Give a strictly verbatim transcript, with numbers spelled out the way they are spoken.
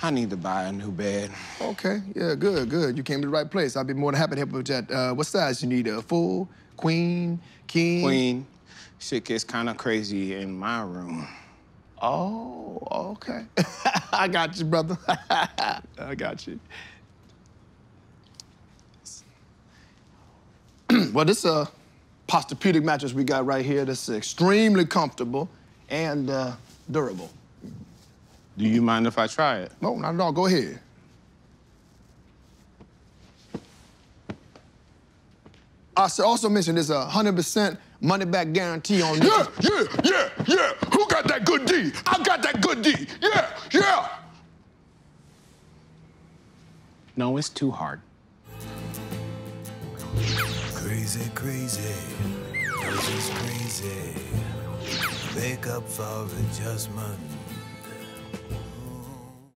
I need to buy a new bed. Okay, yeah, good, good. You came to the right place. I'll be more than happy to help with that. Uh, what size you need? A full, queen, king? Queen. Shit gets kind of crazy in my room. Oh, okay. I got you, brother. I got you. Well, this uh, Posturepedic mattress we got right here, this is extremely comfortable and uh, durable. Do you mind if I try it? No, not at all. Go ahead. I should also mention there's a one hundred percent money-back guarantee on this. Yeah, yeah, yeah, yeah. Who got that good D? I got that good D. Yeah, yeah. No, it's too hard. Crazy, crazy, this is crazy. Make up for adjustment.